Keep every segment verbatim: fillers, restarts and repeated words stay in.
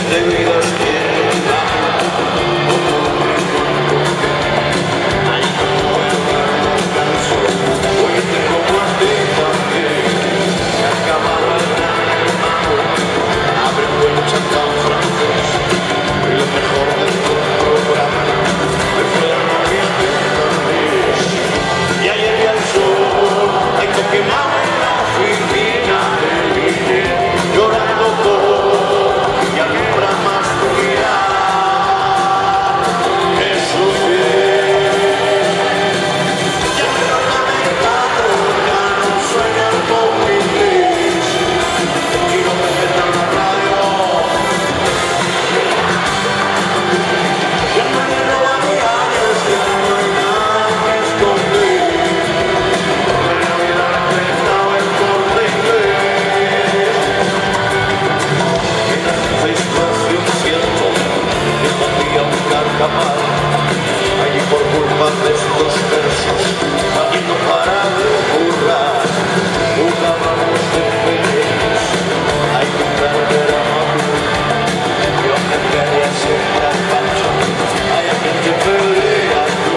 Allí por culpa de estos versos, allí no para de burlar, jugábamos de feliz, hay que perder a Maduro, yo me quería siempre al pancho, hay a quien te pelea tú,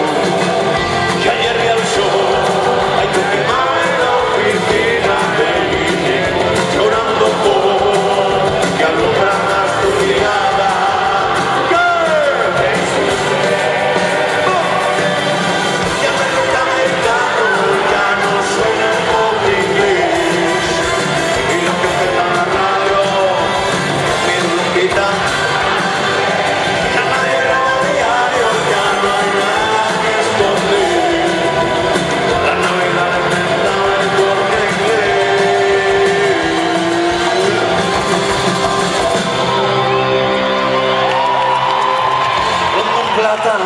que ayer vi al sol, hay que quemar en la oficina de Íñigo, llorando por que alumbra más tu mirada. Plátano.